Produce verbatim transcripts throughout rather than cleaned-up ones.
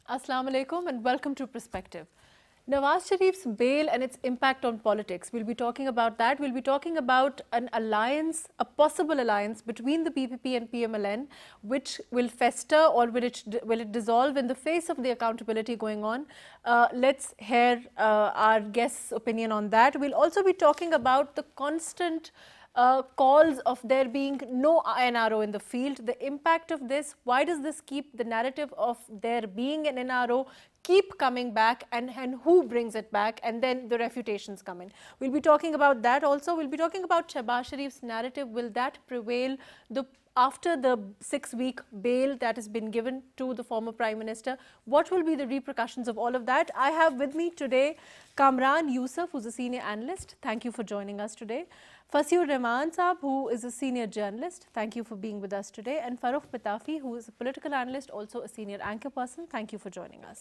Assalamu alaikum and welcome to Perspective. Nawaz Sharif's bail and its impact on politics. We'll be talking about that. We'll be talking about an alliance, a possible alliance between the P P P and P M L N, which will fester or will it, will it dissolve in the face of the accountability going on. Uh, let's hear uh, our guest's opinion on that. We'll also be talking about the constant Uh, calls of there being no N R O in the field, the impact of this, why does this keep the narrative of there being an N R O keep coming back, and, and who brings it back, and then the refutations come in. We'll be talking about that also. We'll be talking about Shehbaz Sharif's narrative. Will that prevail the after the six-week bail that has been given to the former Prime Minister? What will be the repercussions of all of that? I have with me today Kamran Yusuf, who's a senior analyst. Thank you for joining us today. Fasiur Rehman Saab, who is a senior journalist. Thank you for being with us today. And Farrukh Patafi, who is a political analyst, also a senior anchor person. Thank you for joining us.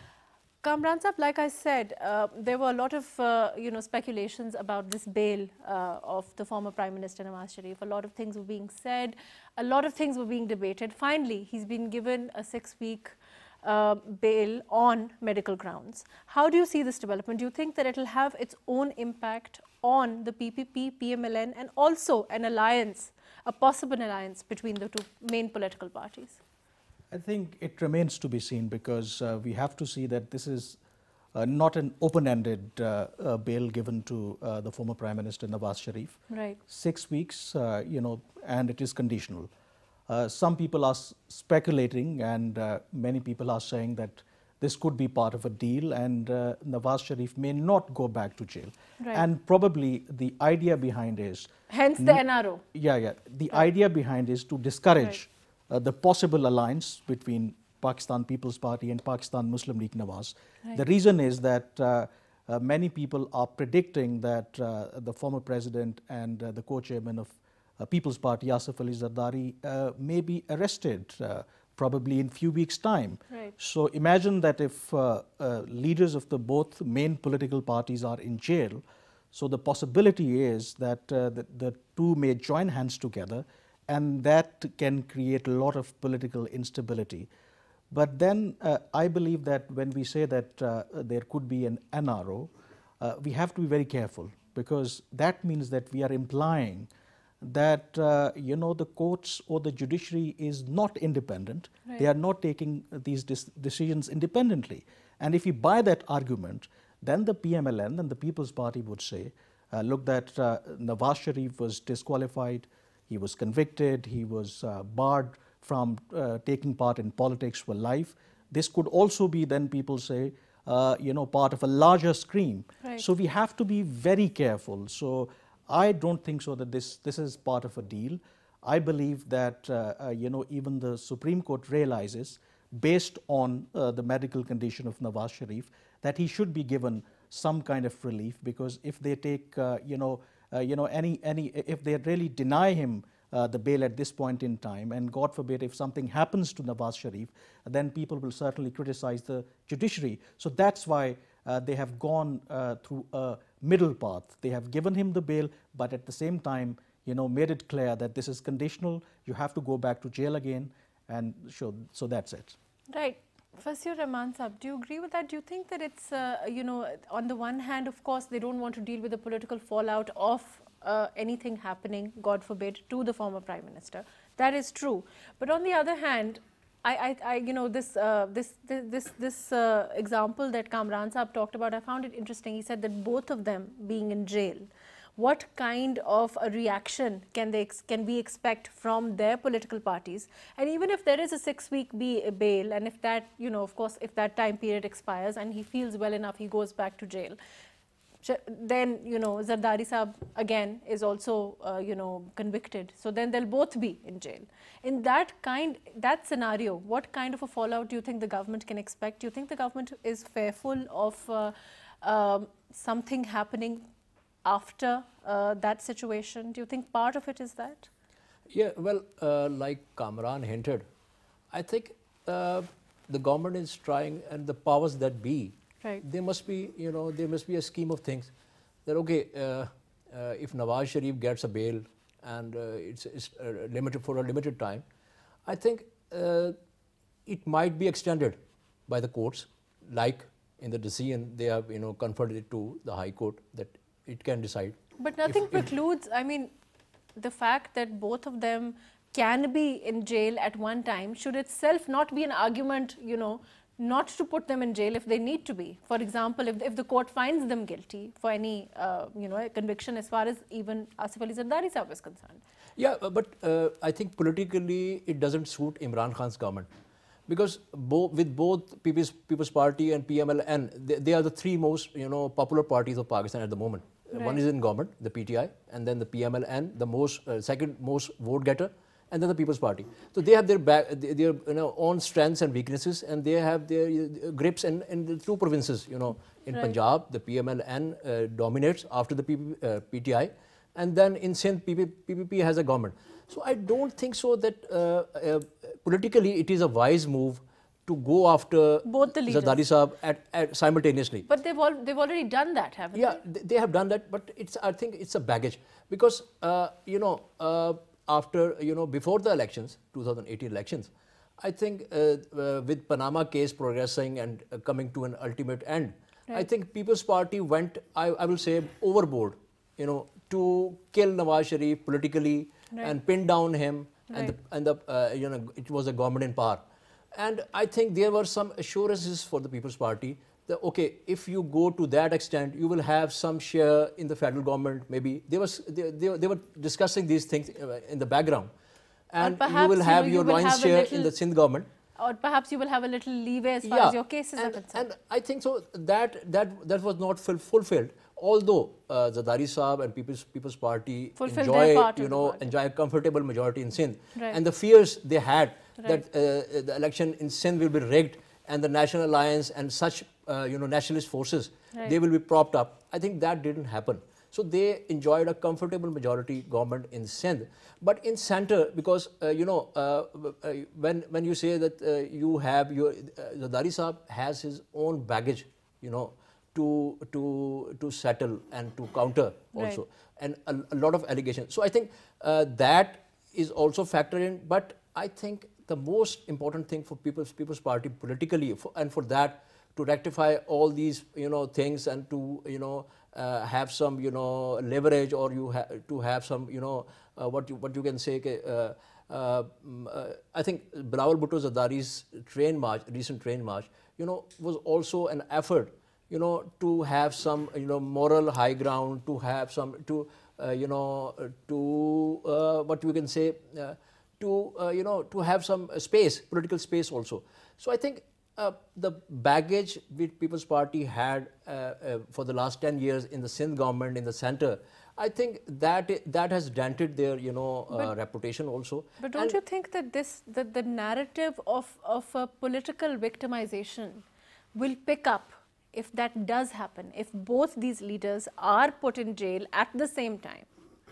Kamran Saab, like I said, uh, there were a lot of uh, you know speculations about this bail uh, of the former Prime Minister Nawaz Sharif. A lot of things were being said, a lot of things were being debated. Finally, he's been given a six-week uh, bail on medical grounds. How do you see this development? Do you think that it will have its own impact on the P P P, P M L N, and also an alliance, a possible alliance between the two main political parties? I think it remains to be seen, because uh, we have to see that this is uh, not an open-ended uh, uh, bail given to uh, the former Prime Minister Nawaz Sharif. Right. Six weeks, uh, you know, and it is conditional. Uh, some people are speculating, and uh, many people are saying that this could be part of a deal, and uh, Nawaz Sharif may not go back to jail. Right. And probably the idea behind is... Hence the N R O. Yeah, yeah. The right. idea behind is to discourage right. uh, the possible alliance between Pakistan People's Party and Pakistan Muslim League Nawaz. Right. The reason is that uh, uh, many people are predicting that uh, the former president and uh, the co-chairman of uh, People's Party, Asif Ali Zardari, uh, may be arrested uh, probably in few weeks' time. Right. So imagine that if uh, uh, leaders of the both main political parties are in jail, so the possibility is that uh, the, the two may join hands together, and that can create a lot of political instability. But then uh, I believe that when we say that uh, there could be an N R O, uh, we have to be very careful, because that means that we are implying that uh, you know the courts or the judiciary is not independent. Right. They are not taking these decisions independently. And if you buy that argument, then the P M L N and the People's Party would say, uh, look, that uh, Nawaz Sharif was disqualified, he was convicted, he was uh, barred from uh, taking part in politics for life. This could also be, then people say, uh, you know, part of a larger scheme. Right. So we have to be very careful. So I don't think so that this, this is part of a deal. I believe that, uh, uh, you know, even the Supreme Court realizes, based on uh, the medical condition of Nawaz Sharif, that he should be given some kind of relief, because if they take, uh, you know, uh, you know, any, any, if they really deny him uh, the bail at this point in time, and God forbid if something happens to Nawaz Sharif, then people will certainly criticize the judiciary. So that's why uh, they have gone uh, through a middle path. They have given him the bail, but at the same time, you know, made it clear that this is conditional. You have to go back to jail again, and so, so that's it. Right. Fasiur Rehman Saab, do you agree with that? Do you think that it's, uh, you know, on the one hand, of course, they don't want to deal with the political fallout of uh, anything happening, God forbid, to the former Prime Minister. That is true. But on the other hand, I, I, I you know, this, uh, this, this, this, this uh, example that Kamran Saab talked about, I found it interesting. He said that both of them being in jail, what kind of a reaction can they can we expect from their political parties? And even if there is a six-week bail, and if that, you know, of course, if that time period expires and he feels well enough, he goes back to jail, then, you know, Zardari Saab again is also, uh, you know, convicted. So then they'll both be in jail. In that kind, that scenario, what kind of a fallout do you think the government can expect? Do you think the government is fearful of uh, uh, something happening after uh, that situation? Do you think part of it is that? Yeah, well, uh, like Kamran hinted, I think uh, the government is trying, and the powers that be, right. There must be, you know, there must be a scheme of things that, okay, uh, uh, if Nawaz Sharif gets a bail and uh, it's, it's uh, limited for a limited time, I think uh, it might be extended by the courts, like in the decision they have, you know, conferred it to the High Court that it can decide. But nothing if, precludes, I mean, the fact that both of them can be in jail at one time should itself not be an argument, you know, not to put them in jail if they need to be. For example, if, if the court finds them guilty for any, uh, you know, conviction as far as even Asif Ali Zardari Sahab is concerned. Yeah, but uh, I think politically it doesn't suit Imran Khan's government. Because bo with both People's, People's Party and P M L N, they, they are the three most, you know, popular parties of Pakistan at the moment. Right. One is in government, the P T I, and then the P M L N, the most uh, second most vote getter, and then the People's Party. So they have their back, their you know, own strengths and weaknesses, and they have their uh, grips in, in the two provinces. You know, in right. Punjab, the P M L N uh, dominates after the P P, uh, P T I, and then in Sindh, P P P has a government. So I don't think so that uh, uh, politically it is a wise move to go after both the leaders, Zardari Sahab at, at simultaneously. But they've all they've already done that, haven't yeah, they? Yeah, they have done that, but it's I think it's a baggage because uh, you know uh, after you know before the elections, two thousand eighteen elections, I think uh, uh, with Panama case progressing and uh, coming to an ultimate end, right. I think People's Party went, I, I will say, overboard, you know, to kill Nawaz Sharif politically right. and pin down him, right. and the, and the uh, you know it was a government in power. And I think there were some assurances for the People's Party that, okay, if you go to that extent, you will have some share in the federal government, maybe. They, was, they, they, they were discussing these things in the background. And you will have you know, your you lion's share in the Sindh government. Or perhaps you will have a little leeway as far yeah. as your cases and, are concerned. And I think so that, that, that was not full, fulfilled. Although uh, Zardari Sahab and People's, People's Party Fulfill enjoy, you know, enjoy a comfortable majority in Sindh. Right. And the fears they had right. that uh, the election in Sindh will be rigged and the National Alliance and such, uh, you know, nationalist forces, right. they will be propped up. I think that didn't happen. So they enjoyed a comfortable majority government in Sindh. But in center, because, uh, you know, uh, uh, when, when you say that uh, you have your, uh, Zardari Sahab has his own baggage, you know, to, to, to settle and to counter also, right. and a, a lot of allegations. So I think uh, that is also factored in, but I think the most important thing for People's, People's Party politically, for, and for that to rectify all these, you know, things and to, you know, uh, have some, you know, leverage, or you have to have some, you know, uh, what you what you can say. Uh, uh, uh, I think Bilawal Bhutto Zardari's train march, recent train march, you know, was also an effort, you know, to have some, you know, moral high ground, to have some, to, uh, you know, to uh, what you can say. Uh, to, uh, you know, to have some space, political space also. So I think uh, the baggage which People's Party had uh, uh, for the last ten years in the Sindh government, in the center, I think that that has dented their, you know, uh, but, reputation also. But don't and you think that this, that the narrative of, of a political victimization will pick up if that does happen, if both these leaders are put in jail at the same time?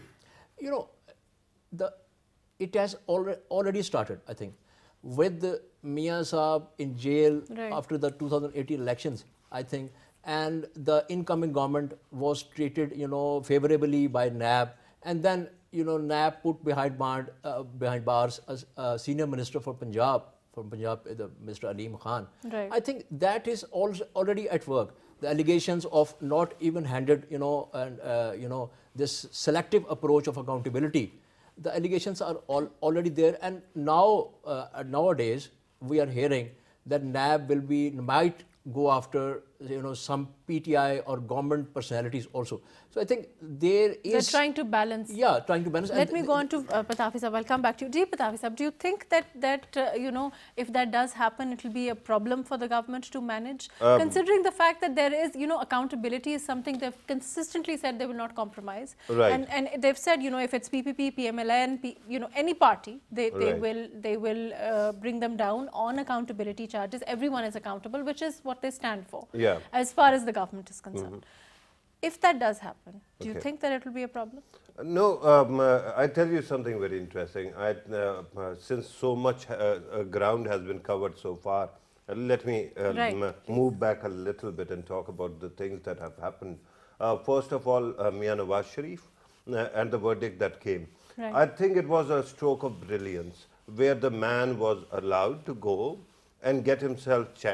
You know, the it has already, already started, I think, with the Mia Saab in jail right. after the two thousand eighteen elections, I think, and the incoming government was treated, you know, favorably by N A B, and then, you know, N A B put behind, bar, uh, behind bars a, a senior minister for Punjab, from Punjab, the Mister Aleem Khan. Right. I think that is also already at work. The allegations of not even handed, you know, and, uh, you know, this selective approach of accountability, the allegations are all already there, and now uh, nowadays we are hearing that N A B will be might go after, you know, some P T I or government personalities also. So I think there is... They're trying to balance. Yeah, trying to balance. Let and me go on to uh, Patafi Sahab. I'll come back to you. Ji Patafi Sahab, do you think that, that uh, you know, if that does happen, it will be a problem for the government to manage? Um, Considering the fact that there is, you know, accountability is something they've consistently said they will not compromise. Right. And, and they've said, you know, if it's P P P, P M L N, P, you know, any party, they, they right. will, they will uh, bring them down on accountability charges. Everyone is accountable, which is what they stand for, yeah. as far as the government is concerned. Mm-hmm. If that does happen, do okay. you think that it will be a problem? No, um, uh, I tell you something very interesting. I, uh, uh, since so much uh, uh, ground has been covered so far, uh, let me uh, right. move back a little bit and talk about the things that have happened. Uh, first of all, uh, Mia Nawaz Sharif uh, and the verdict that came. Right. I think it was a stroke of brilliance where the man was allowed to go and get himself checked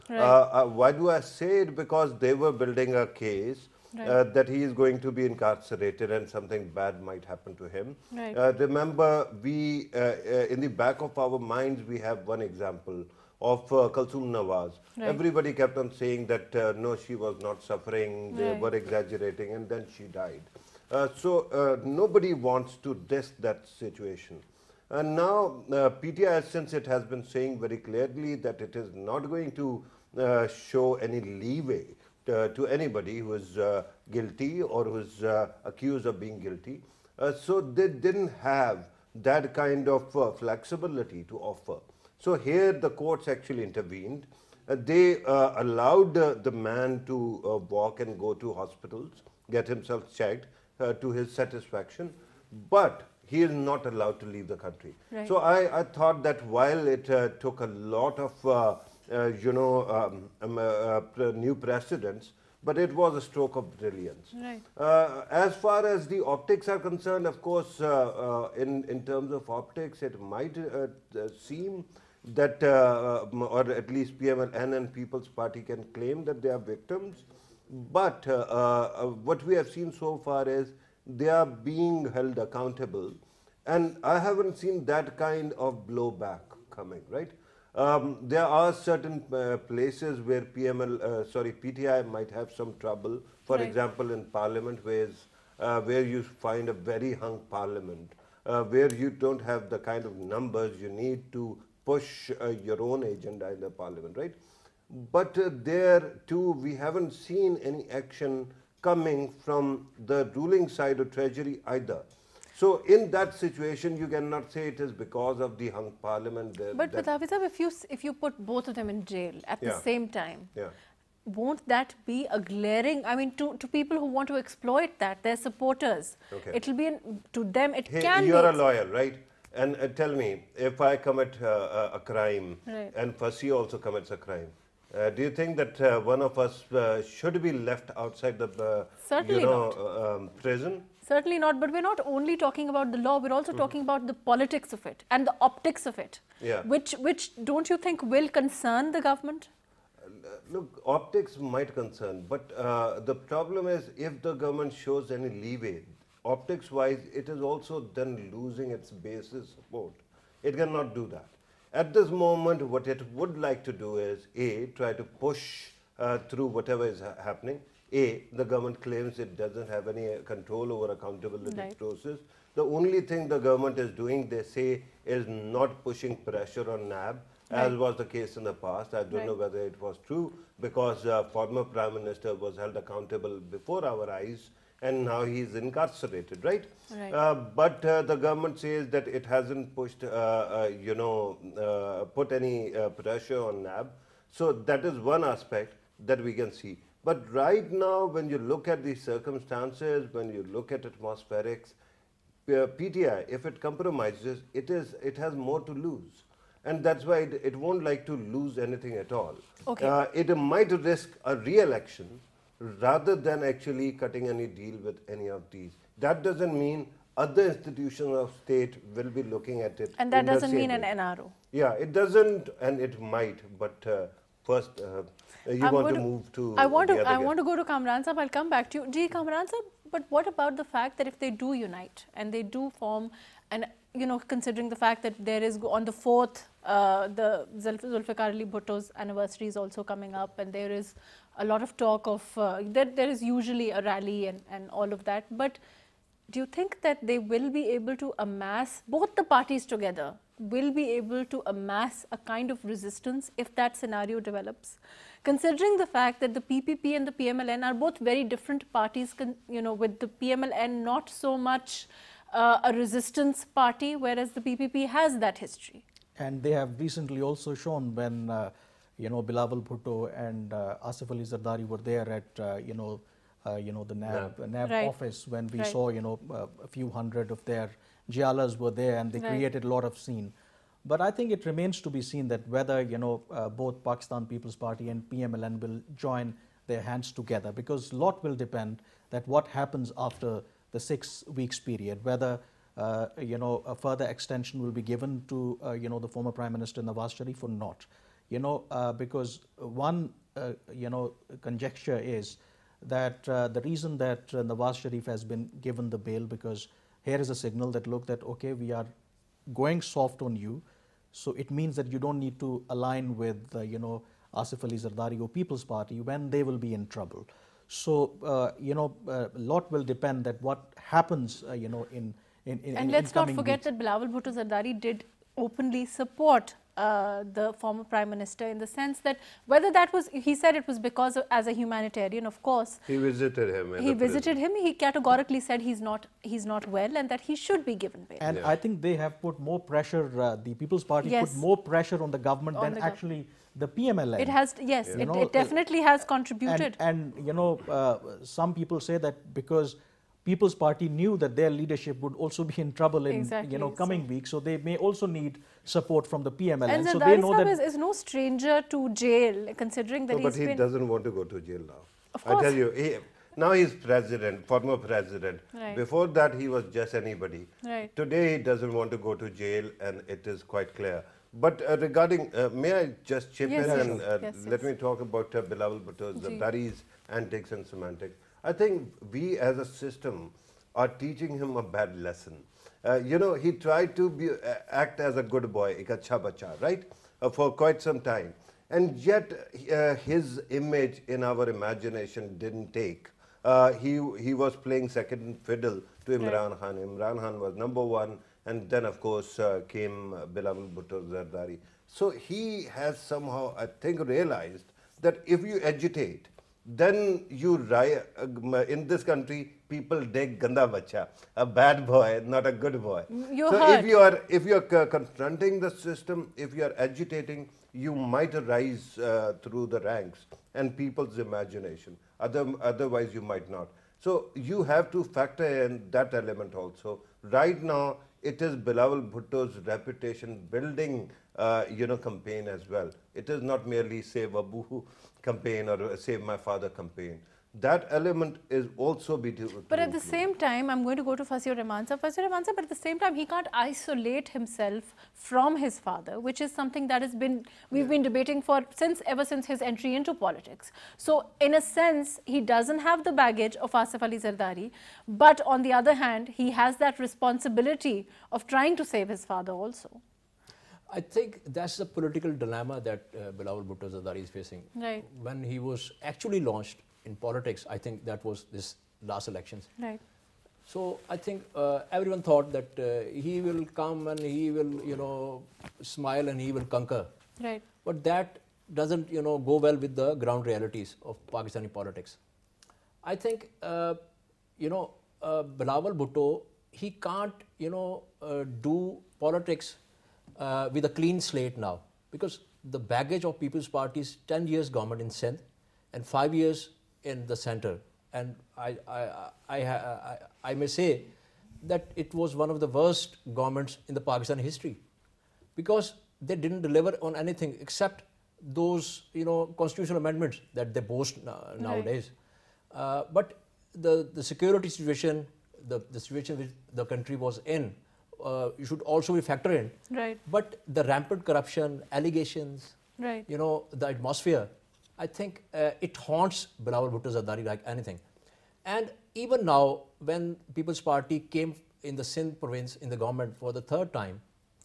Right. Uh, uh, why do I say it? Because they were building a case Right. uh, that he is going to be incarcerated and something bad might happen to him. Right. Uh, remember, we uh, uh, in the back of our minds, we have one example of uh, Kulsum Nawaz. Right. Everybody kept on saying that uh, no, she was not suffering, they Right. were exaggerating, and then she died. Uh, so uh, nobody wants to diss that situation. And now uh, P T I, since it has been saying very clearly that it is not going to uh, show any leeway to, to anybody who is uh, guilty or who is uh, accused of being guilty, uh, so they didn't have that kind of uh, flexibility to offer. So here the courts actually intervened. Uh, they uh, allowed uh, the man to uh, walk and go to hospitals, get himself checked uh, to his satisfaction, but he is not allowed to leave the country. Right. So I, I thought that while it uh, took a lot of uh, uh, you know um, um, uh, uh, new precedents, but it was a stroke of brilliance. Right. Uh, as far as the optics are concerned, of course, uh, uh, in, in terms of optics, it might uh, uh, seem that, uh, or at least P M L N and People's Party can claim that they are victims. But uh, uh, what we have seen so far is they are being held accountable. And I haven't seen that kind of blowback coming, right? Um, there are certain uh, places where P M L, uh, sorry, P T I might have some trouble. For Right. example, in Parliament, where, uh, where you find a very hung Parliament, uh, where you don't have the kind of numbers you need to push uh, your own agenda in the Parliament, right? But uh, there too, we haven't seen any action coming from the ruling side of Treasury either. So in that situation, you cannot say it is because of the hung Parliament. That, But that, Patavi Sahib, if you s- if you put both of them in jail at Yeah. the same time, yeah. won't that be a glaring? I mean, to, to people who want to exploit that, their supporters, Okay. it'll be an, to them. It Hey, can you're be. a lawyer, right? And uh, tell me, if I commit uh, a a crime, Right. and Fasi also commits a crime, uh, do you think that uh, one of us uh, should be left outside the uh, Certainly you know not. uh, um, prison? Certainly not, but we're not only talking about the law, we're also Mm-hmm. talking about the politics of it and the optics of it, Yeah. which, which don't you think will concern the government? Uh, Look, optics might concern, but uh, the problem is if the government shows any leeway, optics-wise, it is also then losing its basis support. It cannot do that. At this moment, what it would like to do is, A, try to push uh, through whatever is ha happening. A, the government claims it doesn't have any uh, control over accountability Right. process. The only thing the government is doing, they say, is not pushing pressure on N A B, as Right. was the case in the past. I don't Right. know whether it was true, because uh, former Prime Minister was held accountable before our eyes, and now he is incarcerated, right? Right. Uh, but uh, the government says that it hasn't pushed, uh, uh, you know, uh, put any uh, pressure on N A B. So that is one aspect that we can see. But right now, when you look at the circumstances, when you look at atmospherics, uh, P T I, if it compromises, it is it has more to lose. And that's why it, it won't like to lose anything at all. Okay. Uh, it might risk a re-election rather than actually cutting any deal with any of these. That doesn't mean other institutions of state will be looking at it. And that in the doesn't same mean an way. N R O. Yeah, it doesn't, and it might. But uh, first, uh, you I'm want going to move to. I want the to. other I guest. want to go to Kamran Sahib. I'll come back to you. Ji, Kamran Sahib, but what about the fact that if they do unite and they do form, and you know, considering the fact that there is on the fourth, uh, the Zulf Zulfikar Ali Bhutto's anniversary is also coming up, and there is a lot of talk of uh, that there is usually a rally and and all of that. But do you think that they will be able to amass, both the parties together will be able to amass a kind of resistance if that scenario develops? Considering the fact that the P P P and the P M L N are both very different parties, you know, with the P M L N not so much uh, a resistance party, whereas the P P P has that history. And they have recently also shown when, uh, you know, Bilawal Bhutto and uh, Asif Ali Zardari were there at, uh, you know, uh, you know, the N A B, N A B Right. office, when we Right. saw, you know, uh, a few hundred of their Jialas were there, and they Right. created a lot of scene. But I think it remains to be seen that whether, you know, uh, both Pakistan People's Party and P M L N will join their hands together, because a lot will depend that what happens after the six weeks period, whether, uh, you know, a further extension will be given to, uh, you know, the former Prime Minister Nawaz Sharif or not. you know, uh, because one, uh, you know, conjecture is that uh, the reason that uh, Nawaz Sharif has been given the bail, because here is a signal that look that, okay, we are going soft on you, so it means that you don't need to align with, uh, you know, Asif Ali Zardari or People's Party when they will be in trouble. So, uh, you know, a lot will depend that what happens, uh, you know, in, in, in And in let's not coming forget weeks. that Bilawal Bhutto Zardari did openly support uh, the former Prime Minister, in the sense that whether that was, he said it was because of, as a humanitarian, of course. He visited him. in He the visited prison. him, he categorically said he's not, he's not well and that he should be given bail. And Yeah. I think they have put more pressure, uh, the People's Party Yes. put more pressure on the government On than the gov- actually the P M L N. It has, yes, You it, know, it definitely has contributed. And, and you know, uh, some people say that because People's Party knew that their leadership would also be in trouble in Exactly, you know coming so- weeks, so they may also need support from the P M L N. And So they Zardari know Sahib that is, is no stranger to jail, considering that No, but he's he been... doesn't want to go to jail now. Of I tell course. you, he, now he's president, former president. Right. Before that, he was just anybody. Right. Today, he doesn't want to go to jail, and it is quite clear. But uh, regarding, uh, may I just chip Yes, in yes, and uh, yes, let yes. me talk about uh, Bilawal Bhutto Ji. Zardari's antics and semantics. I think we as a system are teaching him a bad lesson. Uh, you know, he tried to be, uh, act as a good boy, ek acha bacha, right, uh, for quite some time. And yet, uh, his image in our imagination didn't take. Uh, he, he was playing second fiddle to Imran Khan. Imran Khan was number one, and then, of course, uh, came uh, Bilawal Bhutto Zardari. So he has somehow, I think, realized that if you agitate, then you riot. Uh, in this country, people dig ganda bacha, a bad boy, not a good boy. You so heard. if you are if you are c- confronting the system, if you are agitating, you might rise uh, through the ranks and people's imagination. Other, otherwise, you might not. So you have to factor in that element also. Right now, it is Bilawal Bhutto's reputation building, uh, you know, campaign as well. It is not merely Save Abu campaign or Save My Father campaign. That element is also be to, But to at the include. same time, I'm going to go to Fasir Rahman Sahib. Fasir Rahman Sahib, but at the same time, he can't isolate himself from his father, which is something that has been, we've yeah. been debating for since, ever since his entry into politics. So in a sense, he doesn't have the baggage of Asif Ali Zardari, but on the other hand, he has that responsibility of trying to save his father also. I think that's the political dilemma that uh, Bilawal Bhutto Zardari is facing. Right. When he was actually launched in politics, I think that was this last elections. Right. So I think uh, everyone thought that uh, he will come and he will, you know, smile and he will conquer. Right. But that doesn't, you know, go well with the ground realities of Pakistani politics. I think, uh, you know, uh, Bilawal Bhutto, he can't, you know, uh, do politics uh, with a clean slate now, because the baggage of People's Party's ten years government in Sindh and five years in the center, and I, I, I, I, I may say that it was one of the worst governments in the Pakistan history, because they didn't deliver on anything except those, you know, constitutional amendments that they boast now, nowadays. Right. Uh, but the, the security situation, the, the situation which the country was in, uh, you should also be factored in. Right. But the rampant corruption, allegations, right. you know, the atmosphere, I think uh, it haunts Bilawal Bhutto Zardari like anything. And even now, when People's Party came in the Sindh province in the government for the third time,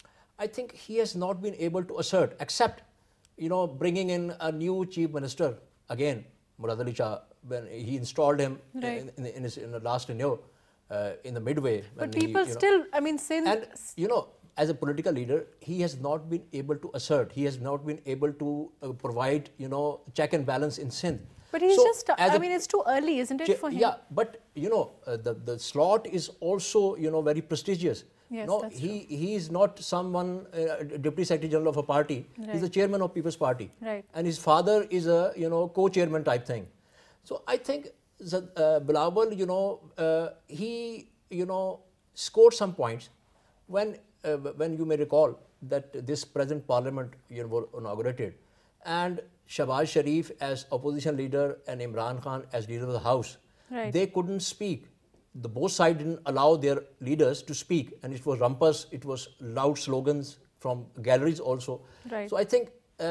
I think he has not been able to assert, except, you know, bringing in a new chief minister, again, Murad Ali Shah, when he installed him right. in, in, in, his, in the last tenure, uh, in the midway. But people he, still, know, I mean, Sindh... And, you know, as a political leader, he has not been able to assert, he has not been able to uh, provide, you know, check and balance in Sindh. But he's so just, I mean, it's too early, isn't it, for him? Yeah, but, you know, uh, the, the slot is also, you know, very prestigious. Yes, no, that's he, true. he is not someone, uh, Deputy Secretary General of a party. Right. He's the chairman of People's Party. Right. And his father is a, you know, co-chairman type thing. So I think that, uh, Bilawal, you know, uh, he, you know, scored some points when, uh, when you may recall that this present parliament, you know, inaugurated, and Shahbaz Sharif as opposition leader and Imran Khan as leader of the house, right. they couldn't speak. The both sides didn't allow their leaders to speak, and it was rumpus, it was loud slogans from galleries also. Right. So I think uh,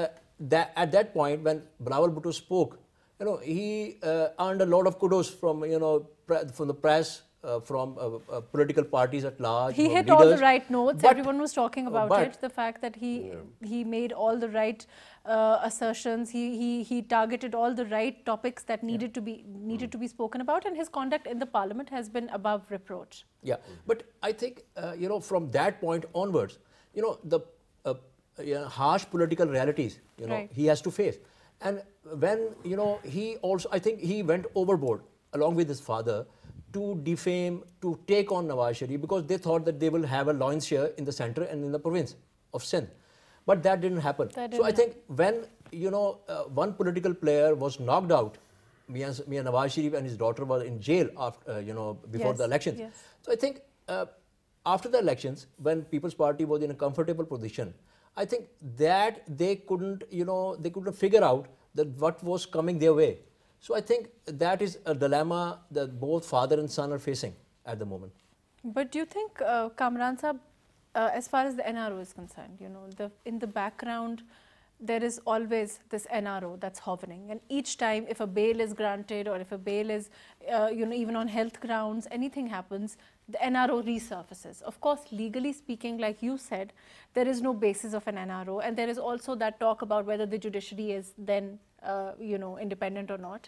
that at that point when Bilawal Bhutto spoke, you know, he uh, earned a lot of kudos from, you know, from the press, uh, from uh, uh, political parties at large. He hit leaders. all the right notes. But, Everyone was talking about but, it. The fact that he yeah. he made all the right uh, assertions. He he he targeted all the right topics that needed yeah. to be needed mm. to be spoken about, and his conduct in the parliament has been above reproach. Yeah, but I think uh, you know, from that point onwards, you know, the uh, you know, harsh political realities, you know, right. he has to face. And when, you know, he also, I think he went overboard along with his father to defame, to take on Nawaz Sharif, because they thought that they will have a lion's share in the center and in the province of Sindh. But that didn't happen. That didn't so I think when, you know, uh, one political player was knocked out, Mian Nawaz Sharif and his daughter were in jail after, uh, you know, before yes. the elections. Yes. So I think uh, after the elections, when People's Party was in a comfortable position, I think that they couldn't, you know, they couldn't figure out that what was coming their way. So I think that is a dilemma that both father and son are facing at the moment. But do you think, uh, Kamran Sahab, uh, as far as the N R O is concerned, you know, the, in the background, there is always this N R O that's hovering, and each time if a bail is granted or if a bail is, uh, you know, even on health grounds, anything happens, the N R O resurfaces. Of course, legally speaking, like you said, there is no basis of an N R O, and there is also that talk about whether the judiciary is then, uh, you know, independent or not.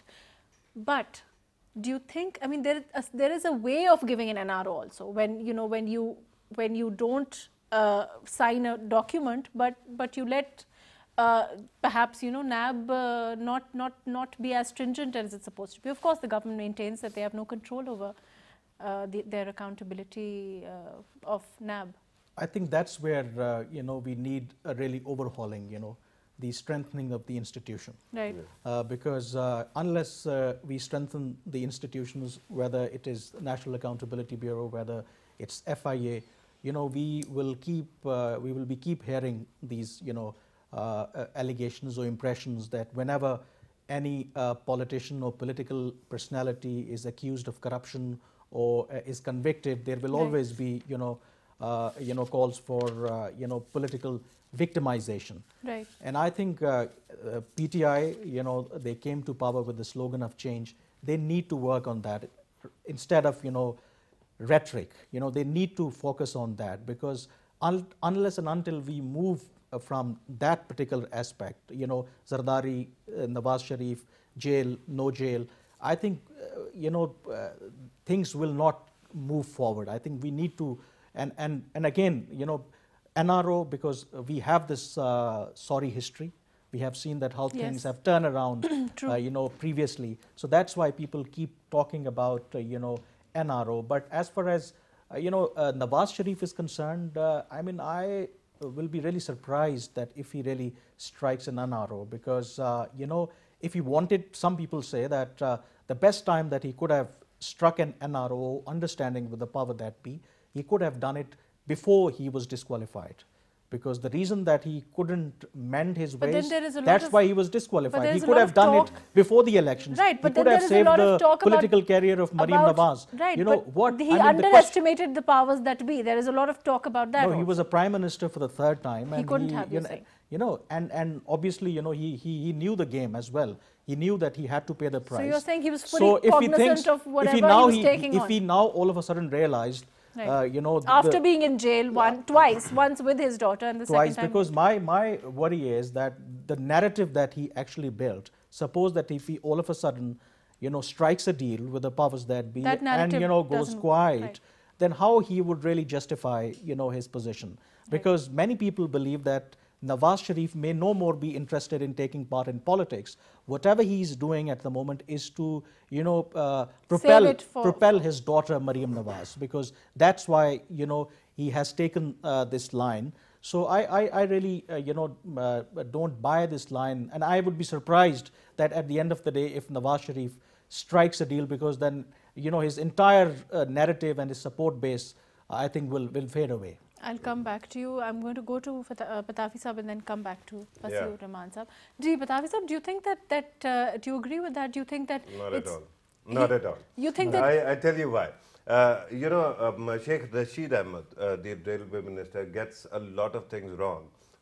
But do you think, I mean, there is a, there is a way of giving an N R O also, when, you know, when you, when you don't uh, sign a document, but, but you let Uh, perhaps, you know, N A B uh, not not not be as stringent as it's supposed to be. Of course, the government maintains that they have no control over uh, the, their accountability uh, of N A B. I think that's where uh, you know, we need a really overhauling, you know, the strengthening of the institution. Right. Uh, because uh, unless uh, we strengthen the institutions, whether it is National Accountability Bureau, whether it's F I A, you know, we will keep uh, we will be keep hearing these, you know. Uh, uh, allegations or impressions that whenever any uh, politician or political personality is accused of corruption or uh, is convicted, there will right. always be, you know, uh, you know, calls for, uh, you know, political victimization. Right. And I think uh, uh, P T I, you know, they came to power with the slogan of change. They need to work on that instead of, you know, rhetoric. You know, they need to focus on that, because un unless and until we move from that particular aspect, you know, Zardari, uh, Nawaz Sharif, jail, no jail, I think, uh, you know, uh, things will not move forward. I think we need to, and, and, and again, you know, N R O, because we have this uh, sorry history. We have seen that how yes. things have turned around, uh, you know, previously. So that's why people keep talking about, uh, you know, N R O. But as far as, uh, you know, uh, Nawaz Sharif is concerned, uh, I mean, I will be really surprised that if he really strikes an N R O, because, uh, you know, if he wanted, some people say that uh, the best time that he could have struck an N R O, understanding with the power that be, he could have done it before he was disqualified. Because the reason that he couldn't mend his but ways, that's of, why he was disqualified. He could have done talk. it before the elections. Right, but he could then have there is saved a lot the of talk political about, career of Mariam about, Nawaz. Right, you know, but what, he I mean, underestimated the, the powers that be. There is a lot of talk about that. No, also. he was a prime minister for the third time. He and couldn't he, have, you you know, saying. you know, and, and obviously, you know, he, he, he knew the game as well. He knew that he had to pay the price. So you're saying he was fully so if cognizant he thinks, of whatever if he, now he was taking he, on. If he now all of a sudden realized, right. uh, you know, after the, being in jail one twice, once with his daughter and the twice, second time. because my my worry is that the narrative that he actually built. Suppose that if he all of a sudden, you know, strikes a deal with the powers that be, that and you know goes quiet, right. then how he would really justify, you know, his position? Because right. many people believe that Nawaz Sharif may no more be interested in taking part in politics. Whatever he is doing at the moment is to, you know, uh, propel propel his daughter Mariam Nawaz, because that's why, you know, he has taken uh, this line. So I, I, I really, uh, you know, uh, don't buy this line, and I would be surprised that at the end of the day, if Nawaz Sharif strikes a deal, because then, you know, his entire uh, narrative and his support base, I think, will will fade away. I'll come back to you. I'm going to go to uh, Patafi Sahab and then come back to Fasiur yeah. Rahman Sahab. Ji, Patafi Sahab, do you think that, that uh, do you agree with that? Do you think that Not at all. Not he, at all. You think no. that... I, I tell you why. Uh, you know, um, Sheikh Rashid Ahmed, uh, the railway minister, gets a lot of things wrong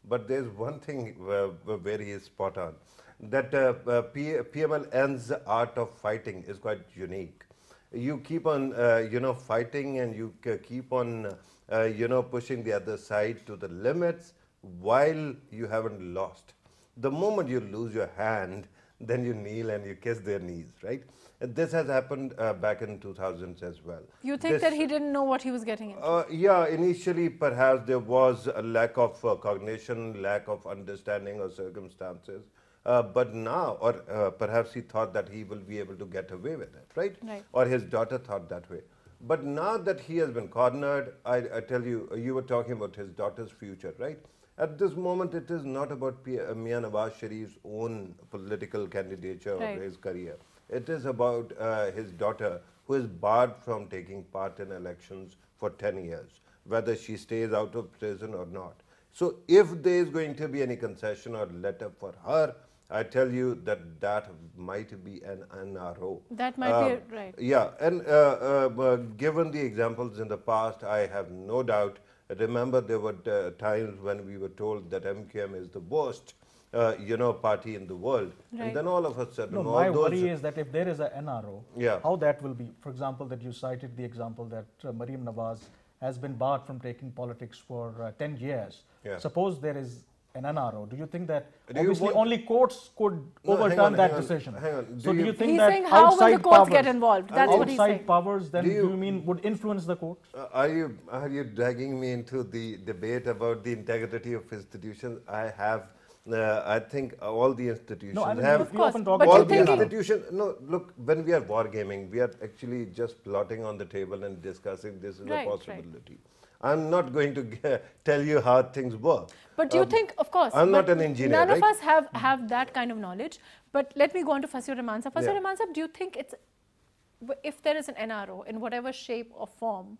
But there's one thing uh, where he is spot on, that uh, uh, P M L N's art of fighting is quite unique. You keep on, uh, you know, fighting, and you keep on, uh, you know, pushing the other side to the limits while you haven't lost. The moment you lose your hand, then you kneel and you kiss their knees, right? And this has happened uh, back in two thousands as well. You think this, that he didn't know what he was getting into? Uh, yeah, initially perhaps there was a lack of uh, cognition, lack of understanding of circumstances. Uh, but now, or uh, perhaps he thought that he will be able to get away with it, right? Right. Or his daughter thought that way. But now that he has been cornered, I, I tell you, you were talking about his daughter's future, right? At this moment, it is not about P uh, Mian Nawaz Sharif's own political candidature right. or his career. It is about uh, his daughter, who is barred from taking part in elections for ten years, whether she stays out of prison or not. So if there is going to be any concession or letter for her, I tell you that that might be an N R O. That might uh, be, a, right. Yeah, and uh, uh, given the examples in the past, I have no doubt. Remember, there were uh, times when we were told that M Q M is the worst, uh, you know, party in the world. Right. And then all of a sudden, No, all my those worry is that if there is an N R O, yeah. how that will be. For example, that you cited the example that uh, Maryam Nawaz has been barred from taking politics for uh, ten years. Yeah. Suppose there is an N R O. Do you think that Do you obviously want- only courts could No, hang overturn on, that hang on, decision? hang on. So Do do you- you think He's that saying, how will the outside courts powers, get involved? That's what he's outside saying. powers then Do do you- you mean would influence the courts? Uh, are you are you dragging me into the debate about the integrity of institutions? I have, uh, I think all the institutions No, I mean, have. we often talk but all you're about the the N R O. thinking- institutions. No, look, when we are wargaming, we are actually just plotting on the table and discussing this is Right, a right. possibility. I'm not going to g- tell you how things work. But do you Um, think, of course, I'm but not an engineer, none of right? us have, have that kind of knowledge. But let me go on to Fasir Rahman Sahab. Fasir Yeah. Rahman Sahab, do you think it's, if there is an N R O in whatever shape or form,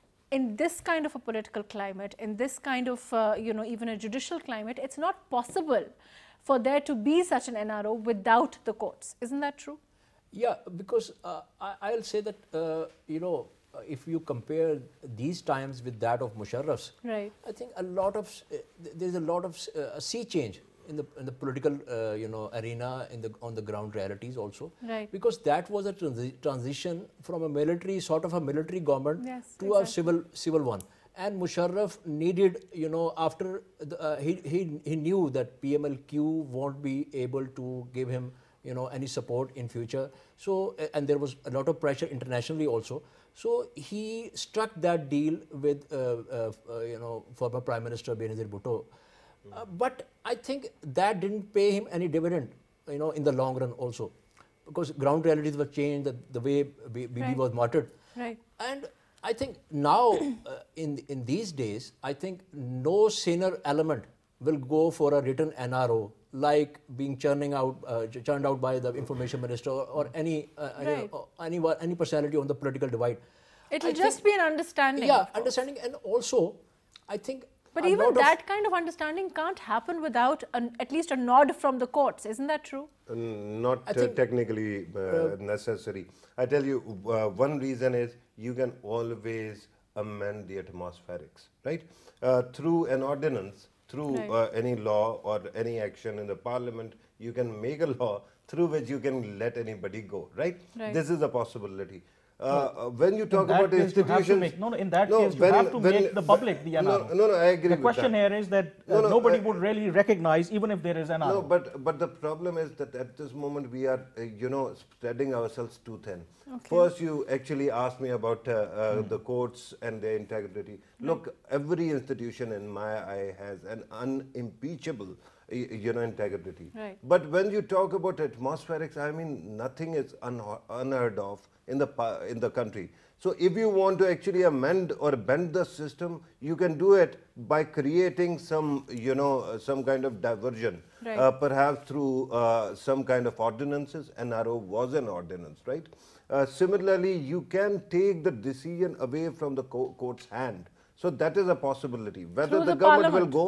in this kind of a political climate, in this kind of, uh, you know, even a judicial climate, it's not possible for there to be such an N R O without the courts. Isn't that true? Yeah, because uh, I, I'll say that, uh, you know, uh, if you compare these times with that of Musharraf's, Right. I think a lot of, uh, th- there's a lot of uh, a sea change in the, in the political, uh, you know, arena, in the, on the ground realities also. Right. Because that was a transi transition from a military, sort of a military government Yes, to a exactly. civil, civil one. And Musharraf needed, you know, after, the, uh, he, he, he knew that P M L Q won't be able to give him, you know, any support in future. So, uh, and there was a lot of pressure internationally also. So he struck that deal with, uh, uh, uh, you know, former Prime Minister Benazir Bhutto. Uh, but I think that didn't pay him any dividend, you know, in the long run also. Because ground realities were changed, the, the way B B Right. was martyred. Right. And I think now, uh, in, in these days, I think no saner element will go for a written N R O like being churning out, uh, ch- churned out by the information minister or, or any, uh, Right. any, uh, any one- any personality on the political divide. It I will just think- be an understanding. Yeah, of course. understanding, and also, I think. But a even lot of- that kind of understanding can't happen without an, at least a nod from the courts. Isn't that true? Uh, not I uh, think- technically uh, necessary. I tell you, uh, one reason is you can always amend the atmospherics, right? Uh, through an ordinance, through Right. uh, any law or any action in the parliament, you can make a law through which you can let anybody go, right? Right. This is a possibility. Uh, uh, when you talk In that about case, you have to institutions, make- no, no, in that No, case, you when- have to when- make the public the N R O. No, no, no, I agree The with question that. here is that uh, No, no, nobody I- would really recognize, even if there is an N R O. No, but but the problem is that at this moment we are, uh, you know, spreading ourselves too thin. Okay. First, you actually asked me about uh, uh, the courts and their integrity. Look, every institution in my eye has an unimpeachable, y- you know, integrity. Right. But when you talk about atmospherics, I mean, nothing is unho- unheard of in the pa- in the country. So if you want to actually amend or bend the system, you can do it by creating some, you know, uh, some kind of diversion. Right. Uh, perhaps through uh, some kind of ordinances. N R O was an ordinance, right? Uh, similarly, you can take the decision away from the co court's hand. So that is a possibility. Whether Through the, the government parliament. will go,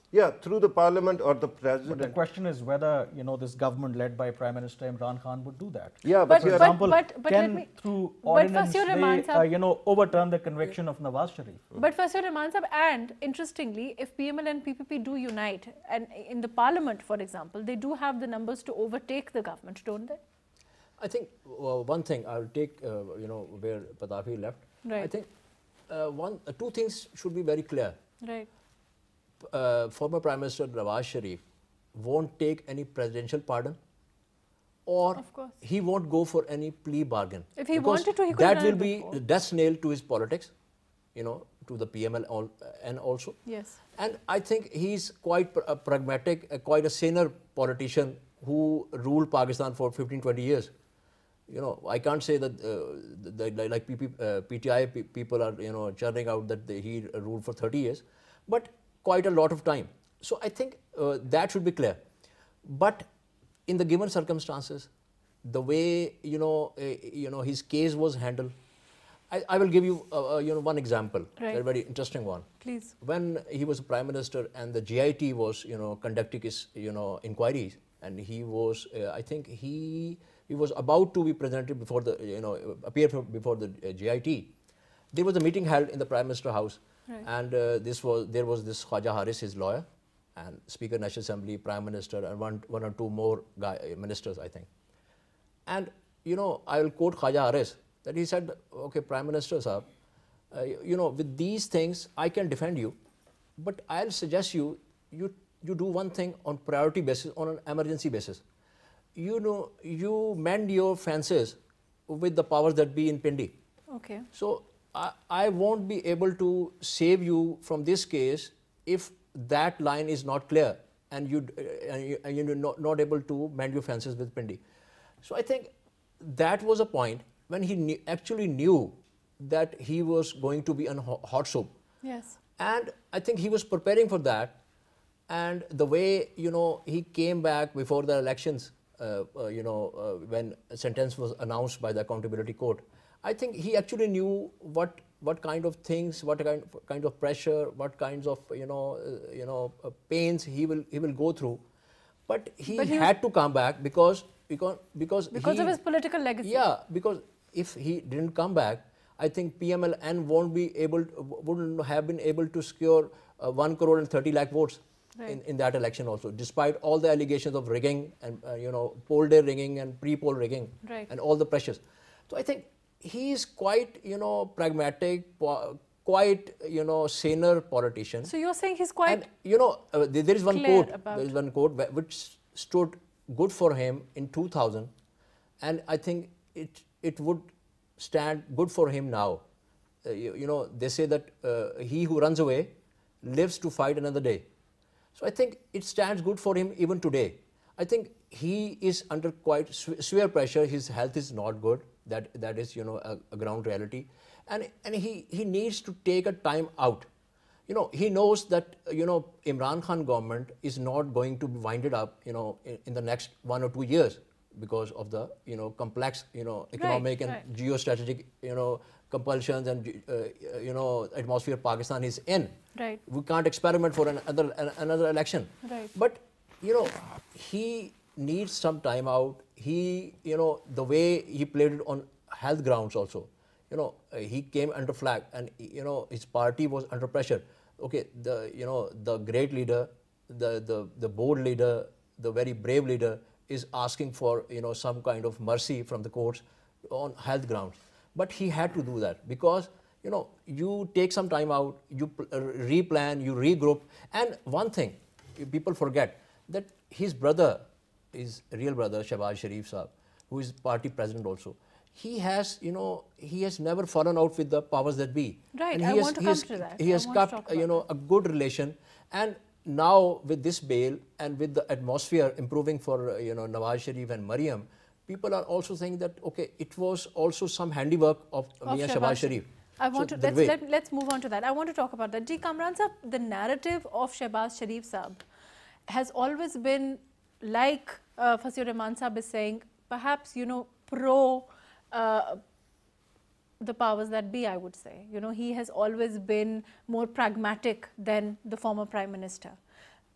Yeah, through the parliament or the But president. the question is whether, you know, this government led by Prime Minister Imran Khan would do that. Yeah, But- but, For here- but- example, but can let me- through but ordinance Fasir Rahman they, Sahab- uh, you know, overturn the conviction of Nawaz Sharif? But Fasir Rahman Sahab, and interestingly, if P M L and P P P do unite, and in the parliament, for example, they do have the numbers to overtake the government, don't they? I think uh, one thing I'll take, uh, you know, where Patafi left. Right. I think uh, one, uh, two things should be very clear. Right. Uh, former Prime Minister Nawaz Sharif won't take any presidential pardon, or Of course. he won't go for any plea bargain. If he Because wanted to, he could have that done will it be before. the death nail to his politics, you know, to the P M L all, and also. Yes. And I think he's quite pr- a pragmatic, uh, quite a senior politician who ruled Pakistan for fifteen, twenty years. You know, I can't say that uh, the, the, like P P, uh, P T I pe- people are, you know, churning out that they, he ruled for thirty years, but quite a lot of time. So I think uh, that should be clear. But in the given circumstances, the way, you know, uh, you know, his case was handled, I, I will give you, uh, uh, you know, one example, Right. a very interesting one. Please. When he was Prime Minister and the G I T was, you know, conducting his, you know, inquiries, and he was, uh, I think he he was about to be presented before the, you know, appear for- before the uh, G I T. There was a meeting held in the Prime Minister House, Right. and uh, this was there was this Khwaja Haris, his lawyer, and Speaker National Assembly, Prime Minister, and one one or two more guy, uh, ministers, I think. And you know, I will quote Khwaja Haris that he said, "Okay, Prime Minister, sir, uh, you know, with these things, I can defend you, but I'll suggest you you you do one thing on priority basis, on an emergency basis. You know, you mend your fences with the powers that be in Pindi. Okay. So I, I won't be able to save you from this case if that line is not clear and you uh, and you, and you're not, not able to mend your fences with Pindi." So I think that was a point when he knew, actually knew that he was going to be on ho- hot soup. Yes. And I think he was preparing for that. And the way, you know, he came back before the elections, uh, uh, you know, uh, when a sentence was announced by the Accountability Court, I think he actually knew what what kind of things, what kind kind of pressure, what kinds of, you know, uh, you know, uh, pains he will he will go through. But he, But he was- had to come back because because because Because he, of his political legacy. yeah, because if he didn't come back, I think P M L N won't be able, wouldn't have been able to secure uh, one crore and thirty lakh votes Right. in, in that election also, despite all the allegations of rigging and uh, you know, poll day rigging and pre-poll rigging, Right. and all the pressures. So I think he is quite, you know, pragmatic, po- quite, you know, saner politician. So you're saying he's quite And you know, uh, there there is one clear quote. about- There is one quote wh- which stood good for him in two thousand, and I think it it would stand good for him now. Uh, you, you know, they say that uh, he who runs away lives to fight another day. So I think it stands good for him even today. I think he is under quite sw- severe pressure. His health is not good. That that is, you know, a, a ground reality, and and he he needs to take a time out. You know, he knows that, you know, Imran Khan government is not going to be winded up, you know, in, in the next one or two years because of the, you know, complex, you know, economic and right. geostrategic, you know, compulsions and, uh, you know, atmosphere Pakistan is in. Right. We can't experiment for another an, another election. Right. But, you know, he needs some time out. He, you know, the way he played it on health grounds also. You know, uh, he came under flag, and you know, his party was under pressure. Okay, the, you know, the great leader, the the the bold leader, the very brave leader is asking for, you know, some kind of mercy from the courts on health grounds. But he had to do that because, you know, you take some time out, you pl- uh, replan, you regroup. And one thing people forget, that his brother, his real brother Shehbaz Sharif Saab, who is party president also, he has, you know, he has never fallen out with the powers that be. Right, And I he has, want to he come has, to that. He I has want to kept, talk uh, you about know, a good relation. And now with this bail and with the atmosphere improving for, uh, you know, Nawaz Sharif and Mariam, people are also saying that, okay, it was also some handiwork of, of Mian Shehbaz Shehbaz Sharif. I want So to the let's way- let, let's move on to that. I want to talk about that. Ji Kamran Saab, the narrative of Shehbaz Sharif Saab has always been like uh, Fasir Rahman Saab is saying, perhaps, you know, pro uh, the powers that be, I would say. You know, he has always been more pragmatic than the former Prime Minister.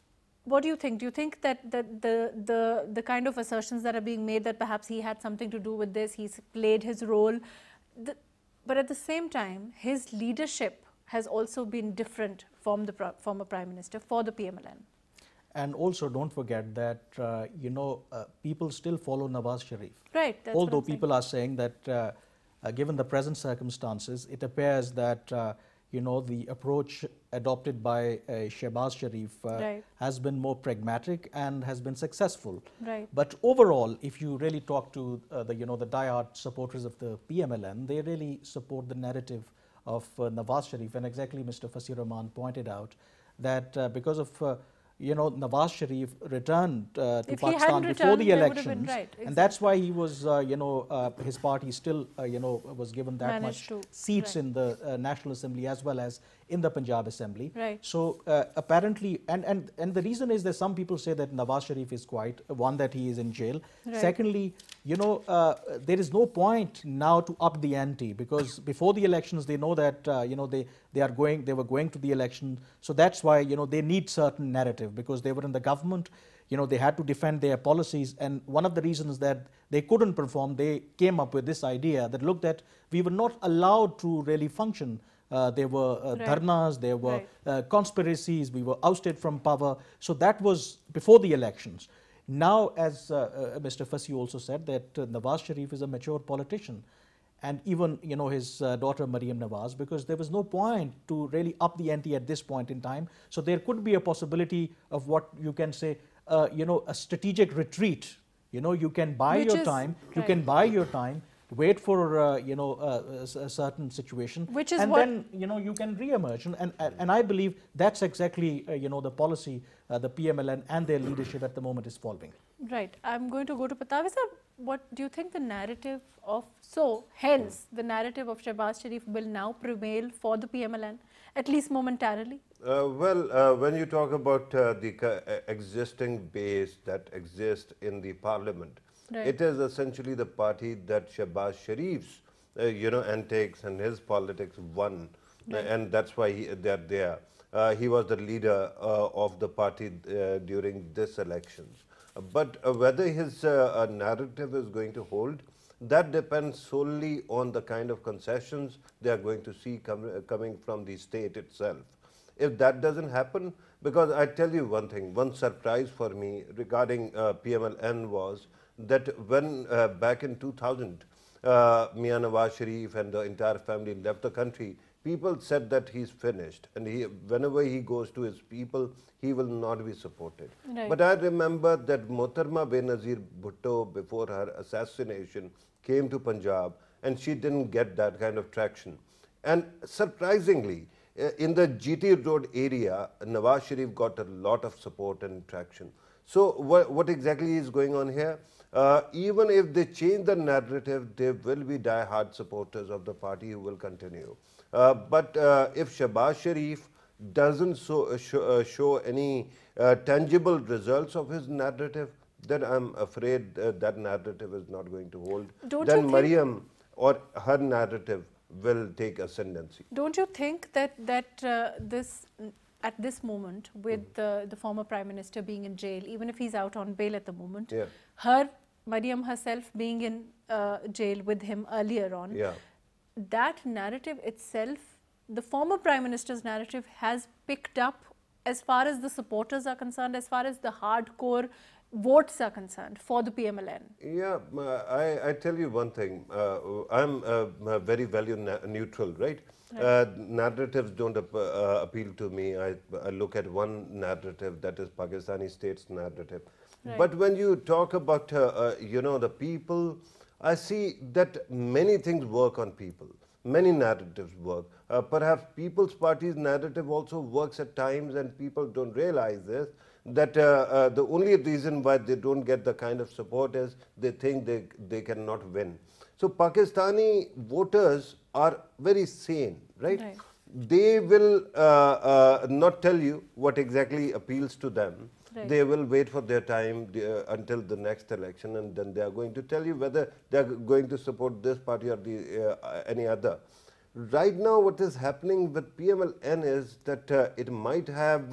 What do you think? Do you think that the, the, the, the kind of assertions that are being made that perhaps he had something to do with this, he's played his role, the, but at the same time, his leadership has also been different from the former Prime Minister for the P M L N? And also don't forget that, uh, you know, uh, people still follow Nawaz Sharif. Right. That's Although what I'm people saying. are saying that, uh, uh, given the present circumstances, it appears that, uh, you know, the approach adopted by uh, Shehbaz Sharif uh, Right. has been more pragmatic and has been successful. Right. But overall, if you really talk to uh, the, you know, the diehard supporters of the P M L N, they really support the narrative of uh, Nawaz Sharif. And exactly Mister Fasir Rahman pointed out that uh, because of uh, you know, Nawaz Sharif returned uh, to If he Pakistan hadn't before returned, the they would have been elections, right, and exactly. that's why he was, uh, you know, uh, his party still, uh, you know, was given that Managed much to, seats right. in the uh, National Assembly as well as in the Punjab Assembly. Right. So uh, apparently, and, and, and the reason is that some people say that Nawaz Sharif is quiet, one, that he is in jail. Right. Secondly, you know, uh, there is no point now to up the ante, because before the elections, they know that, uh, you know, they, they are going, they were going to the election. So that's why, you know, they need certain narrative, because they were in the government, you know, they had to defend their policies. And one of the reasons that they couldn't perform, they came up with this idea that, look, that we were not allowed to really function. Uh, there were uh, Right. dharnas, there were Right. uh, conspiracies, we were ousted from power. So that was before the elections. Now, as uh, uh, Mister Fassi also said, that uh, Nawaz Sharif is a mature politician. And even, you know, his uh, daughter Maryam Nawaz, because there was no point to really up the ante at this point in time. So there could be a possibility of what you can say, uh, you know, a strategic retreat. You know, you can buy Which your is- time, you right. can buy your time, wait for, uh, you know, uh, a, a certain situation. Which is and what- then, you know, you can re-emerge. And, and, and I believe that's exactly, uh, you know, the policy uh, the P M L N and their leadership at the moment is following. Right. I'm going to go to Patavi sir. What do you think the narrative of, so hence the narrative of Shehbaz Sharif will now prevail for the P M L N, at least momentarily? Uh, well, uh, when you talk about uh, the uh, existing base that exists in the parliament, Right. it is essentially the party that Shehbaz Sharif's, uh, you know, antics and his politics won, Right. and that's why he, they're there. Uh, he was the leader uh, of the party uh, during this elections. But uh, whether his uh, uh, narrative is going to hold, that depends solely on the kind of concessions they are going to see com uh, coming from the state itself. If that doesn't happen, because I tell you one thing, one surprise for me regarding uh, P M L N was that when uh, back in two thousand, uh, Mian Nawaz Sharif and the entire family left the country, people said that he's finished, and he, whenever he goes to his people, he will not be supported. Right. But I remember that Mohtarma Benazir Bhutto, before her assassination, came to Punjab, and she didn't get that kind of traction. And surprisingly, uh, in the G T Road area, Nawaz Sharif got a lot of support and traction. So what, what exactly is going on here? Uh, even if they change the narrative, there will be die-hard supporters of the party who will continue. Uh, but uh, if Shehbaz Sharif doesn't so, uh, show, uh, show any uh, tangible results of his narrative, then I'm afraid uh, that narrative is not going to hold. Don't then you think- Maryam or her narrative will take ascendancy. Don't you think that, that uh, this, at this moment, with the, the former Prime Minister being in jail, even if he's out on bail at the moment, Yeah. her, Maryam herself being in uh, jail with him earlier on, Yeah. that narrative itself, the former Prime Minister's narrative has picked up as far as the supporters are concerned, as far as the hardcore votes are concerned for the P M L N. Yeah, uh, I, I tell you one thing. Uh, I'm uh, very value neutral, right? Right. Uh, narratives don't ap uh, appeal to me. I, I look at one narrative, that is Pakistani state's narrative. Right. But when you talk about, uh, uh, you know, the people, I see that many things work on people. Many narratives work. Uh, perhaps People's Party's narrative also works at times, and people don't realize this, that uh, uh, the only reason why they don't get the kind of support is they think they, they cannot win. So Pakistani voters are very sane, right? Right. They will uh, uh, not tell you what exactly appeals to them. Right. They will wait for their time uh, until the next election, and then they are going to tell you whether they are going to support this party or the, uh, any other. Right now, what is happening with P M L N is that uh, it might have uh,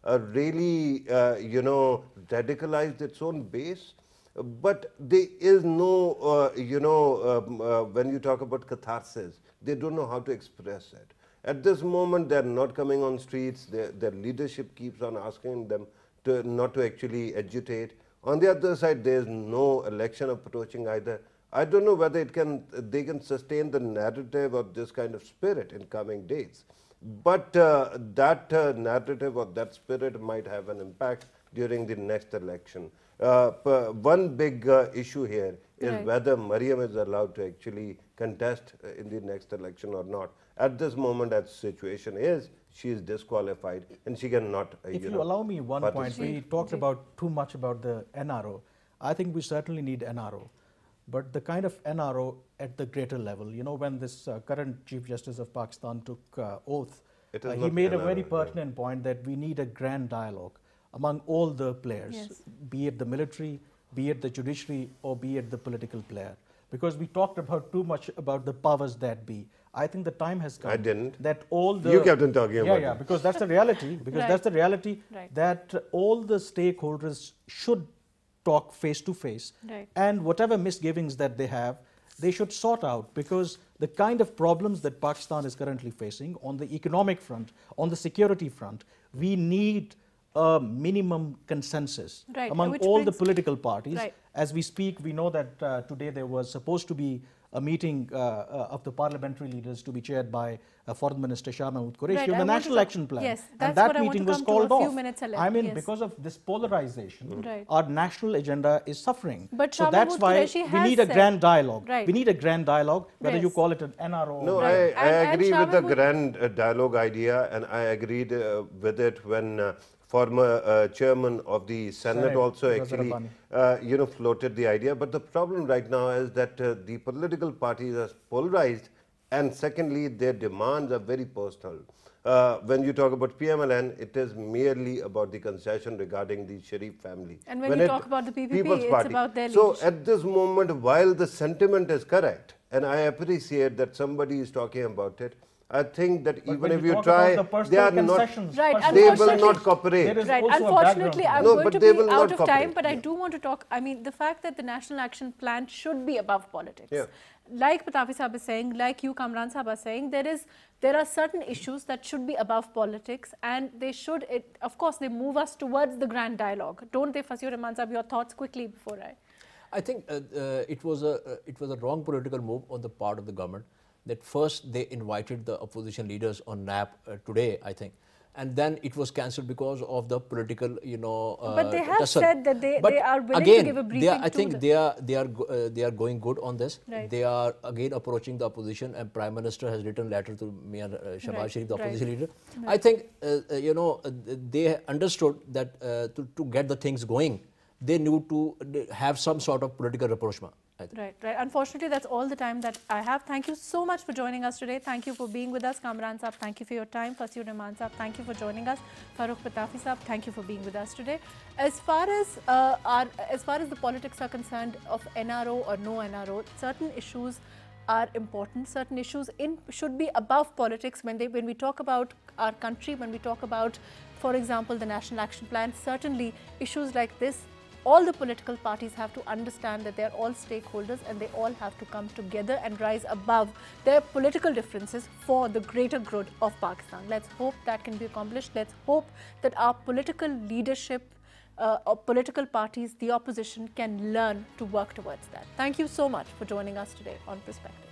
uh, really, uh, you know, radicalized its own base. But there is no, uh, you know, um, uh, when you talk about catharsis, they don't know how to express it. At this moment, they're not coming on streets. Their, their leadership keeps on asking them to not to actually agitate. On the other side, there's no election approaching either. I don't know whether it can, they can sustain the narrative of this kind of spirit in coming days. But uh, that uh, narrative or that spirit might have an impact during the next election. Uh, one big uh, issue here is right. whether Mariam is allowed to actually contest uh, in the next election or not. At this moment, as the situation is, she is disqualified and she cannot. Uh, if you, you know, allow me one point, we talked about too much about the N R O. I think we certainly need N R O, but the kind of N R O at the greater level. You know, when this uh, current Chief Justice of Pakistan took uh, oath, uh, he made N R O, a very pertinent yeah. point that we need a grand dialogue among all the players, yes. be it the military, be it the judiciary, or be it the political player. Because we talked about too much about the powers that be. I think the time has come. I didn't. That all the you kept on talking yeah, about yeah, it. because that's the reality. Because right. that's the reality right. that uh, all the stakeholders should talk face to face, right. and whatever misgivings that they have, they should sort out. Because the kind of problems that Pakistan is currently facing on the economic front, on the security front, we need a minimum consensus right. among Which all brings, the political parties. right. As we speak, we know that uh, today there was supposed to be a meeting uh, uh, of the parliamentary leaders to be chaired by uh, Foreign Minister Shah Mahmood Qureshi right. on the I National Action Plan. Yes, and that meeting was called off. I mean, yes. because of this polarization, mm. right. our national agenda is suffering. But so Shah that's Mahmood why Qureshi we need a said, grand dialogue. right. We need a grand dialogue, whether yes. you call it an N R O. No, right. I, I and, agree and with the Mahmood grand uh, dialogue idea, and I agreed uh, with it when uh, former uh, chairman of the Senate, Senate also actually, uh, you know, floated the idea. But the problem right now is that uh, the political parties are polarized, and secondly, their demands are very personal. Uh, when you talk about P M L N, it is merely about the concession regarding the Sharif family. And when, when you it, talk about the P P P, People's it's Party. about their So leadership. at this moment, while the sentiment is correct, and I appreciate that somebody is talking about it, I think that but even if you you try, the they are not, right, they will not cooperate. Right, unfortunately, I'm no, going to be be out of cooperate. time, but yeah. I do want to talk, I mean, the fact that the National Action Plan should be above politics. Yeah. Like Patafi Sahab is saying, like you, Kamran Sahab, are saying, there is, there are certain issues that should be above politics, and they should, it, of course, they move us towards the grand dialogue. Don't they, Fazlur Rahman Sahab, your thoughts quickly before I... I think uh, uh, it was a uh, it was a wrong political move on the part of the government. That first they invited the opposition leaders on N A P uh, today, I think, and then it was cancelled because of the political, you know. Uh, but they have tussle. said that they, but they are willing again, to give a briefing. They are, I to think the they are they are uh, they are going good on this. Right. They are again approaching the opposition, and Prime Minister has written letter to Mian uh, Shahbaz right. Sharif, the opposition right. leader. Right. I think uh, uh, you know uh, they understood that uh, to to get the things going, they need to have some sort of political rapprochement. Right, right. Unfortunately, that's all the time that I have. Thank you so much for joining us today. Thank you for being with us. Kamran Sahab, thank you for your time. Fazlur Rahman Sahab, thank you for joining us. Farooq Patafi Sahab, thank you for being with us today. As far as uh, our, as far as the politics are concerned of N R O or no N R O, certain issues are important. Certain issues in should be above politics when they when we talk about our country, when we talk about, for example, the National Action Plan. Certainly, issues like this, all the political parties have to understand that they are all stakeholders and they all have to come together and rise above their political differences for the greater good of Pakistan. Let's hope that can be accomplished. Let's hope that our political leadership, uh, or political parties, the opposition, can learn to work towards that. Thank you so much for joining us today on Perspective.